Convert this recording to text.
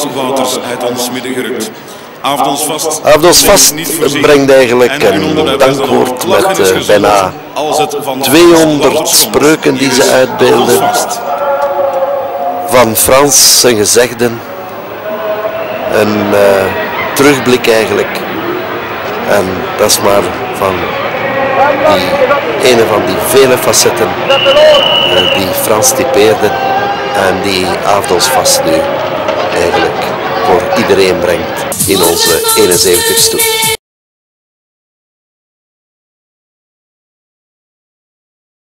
Wouters uit ons midden gerukt. Avond ons vast brengt eigenlijk een dankwoord met bijna 200 spreuken die ze uitbeelden. Van Frans zijn gezegden. Een terugblik eigenlijk. En dat is maar van een van die vele facetten die Frans typeerde en die Avond vast nu eigenlijk voor iedereen brengt in onze 71ste.